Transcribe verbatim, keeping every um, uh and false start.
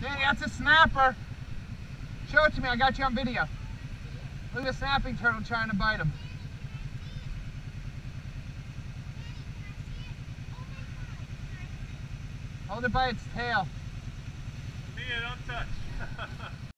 Danny, that's a snapper. Show it to me, I got you on video. Look at the snapping turtle trying to bite him. Hold it by its tail. Me, don't touch.